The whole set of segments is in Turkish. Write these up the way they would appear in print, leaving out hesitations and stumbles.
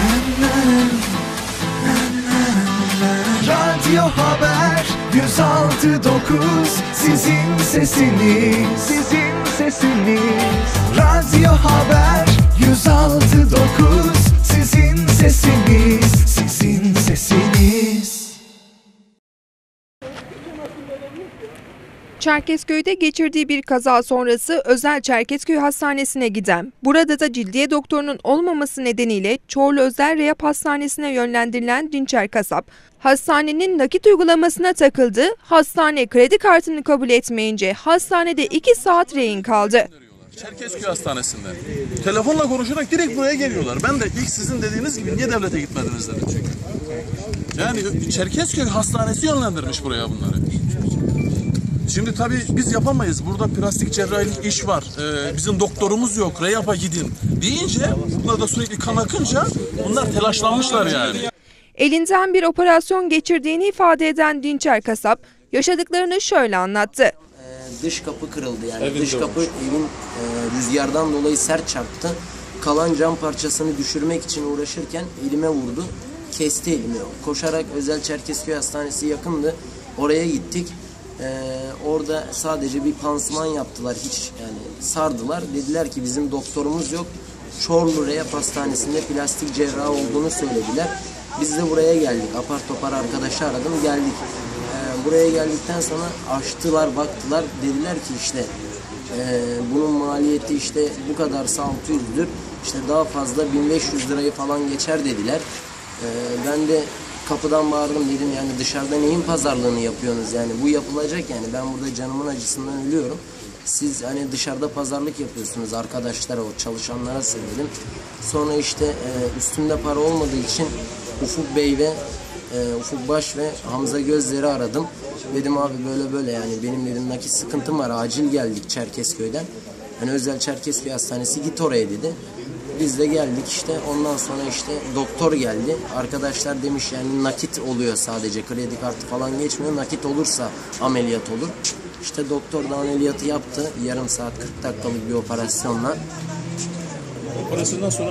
Radyo Haber 106.9 sizin sesiniz, sizin sesiniz. Radyo Haber 106.9 sizin sesiniz, sizin sesiniz. Çerkezköy'de geçirdiği bir kaza sonrası özel Çerkezköy Hastanesi'ne giden, burada da cildiye doktorunun olmaması nedeniyle Çorlu Özel Rehab Hastanesi'ne yönlendirilen Dinçer Kasap, hastanenin nakit uygulamasına takıldı, hastane kredi kartını kabul etmeyince hastanede 2 saat rehin kaldı. Çerkezköy Hastanesi'nde telefonla konuşarak direkt buraya geliyorlar. Ben de ilk sizin dediğiniz gibi niye devlete gitmediniz dedim çünkü. Yani Çerkezköy Hastanesi yönlendirmiş buraya bunları. Şimdi tabii biz yapamayız. Burada plastik cerrahilik iş var. Bizim doktorumuz yok. Rehap'a gidin deyince bunlar da sürekli kan akınca bunlar telaşlanmışlar yani. Elinden bir operasyon geçirdiğini ifade eden Dinçer Kasap yaşadıklarını şöyle anlattı. Dış kapı kırıldı yani. Dış kapı evin rüzgardan dolayı sert çarptı. Kalan cam parçasını düşürmek için uğraşırken elime vurdu. Kesti elimi. Koşarak Özel Çerkezköy Hastanesi yakındı. Oraya gittik. Orada sadece bir pansuman yaptılar, hiç yani sardılar. Dediler ki bizim doktorumuz yok. Çorlu Rehab Hastanesi'nde plastik cerrah olduğunu söylediler. Biz de buraya geldik. Apar topar arkadaşı aradım, geldik. Buraya geldikten sonra açtılar, baktılar. Dediler ki işte bunun maliyeti işte bu kadarsa 600'dür. İşte daha fazla 1500 lirayı falan geçer dediler. Ben de kapıdan bağırdım, dedim yani dışarıda neyin pazarlığını yapıyorsunuz yani, bu yapılacak yani, ben burada canımın acısından ölüyorum. Siz hani dışarıda pazarlık yapıyorsunuz arkadaşlara, o çalışanlara söyledim. Sonra işte üstümde para olmadığı için Ufuk Bey ve Ufuk Baş ve Hamza Gözler'i aradım. Dedim abi böyle böyle yani benim dedim nakit sıkıntım var, acil geldik Çerkezköy'den. Hani Özel Çerkezköy Hastanesi, git oraya dedi. Biz de geldik işte, ondan sonra işte doktor geldi. Arkadaşlar demiş yani nakit oluyor sadece, kredi kartı falan geçmiyor. Nakit olursa ameliyat olur. İşte doktor da ameliyatı yaptı. Yarım saat 40 dakikalık bir operasyonla. Operasyondan sonra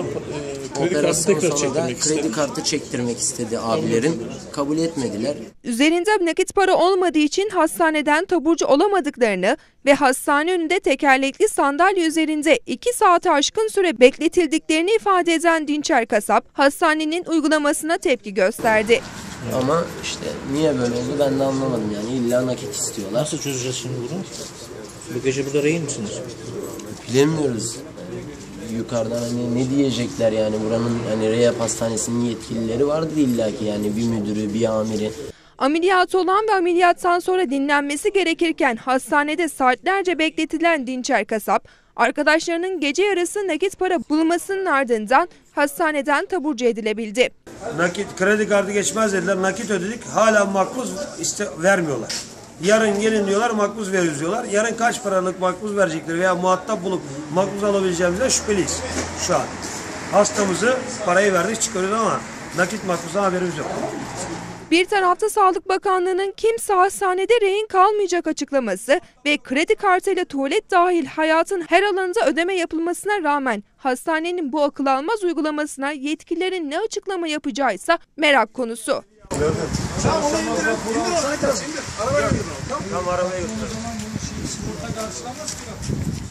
kredi kartı çektirmek istedi abilerim. Kabul etmediler. Üzerinde nakit para olmadığı için hastaneden taburcu olamadıklarını ve hastane önünde tekerlekli sandalye üzerinde 2 saate aşkın süre bekletildiklerini ifade eden Dinçer Kasap, hastanenin uygulamasına tepki gösterdi. Ama işte niye böyle oldu ben de anlamadım yani, illa nakit istiyorlar. Nasıl çözeceğiz şimdi bunu? Bu gece burada rehin misiniz? Bilemiyoruz. Yukarıdan hani ne diyecekler yani, buranın hani Rehab Hastanesi'nin yetkilileri vardır illaki yani, bir müdürü, bir amiri. Ameliyat olan ve ameliyattan sonra dinlenmesi gerekirken hastanede saatlerce bekletilen Dinçer Kasap, arkadaşlarının gece yarısı nakit para bulmasının ardından hastaneden taburcu edilebildi. Nakit, kredi kartı geçmez dediler, nakit ödedik, hala makbuz vermiyorlar. Yarın gelin diyorlar, makbuz veririz diyorlar. Yarın kaç paralık makbuz verecekler veya muhatap bulup makbuz alabileceğimizden şüpheliyiz şu an. Hastamızı parayı verdik çıkarıyoruz ama nakit makbuzdan haberimiz yok. Bir tarafta Sağlık Bakanlığı'nın kimse hastanede rehin kalmayacak açıklaması ve kredi kartıyla tuvalet dahil hayatın her alanında ödeme yapılmasına rağmen hastanenin bu akıl almaz uygulamasına yetkililerin ne açıklama yapacağıysa merak konusu. Tamam onu indirin. Arabaya götürün. Tamam arabaya götürün.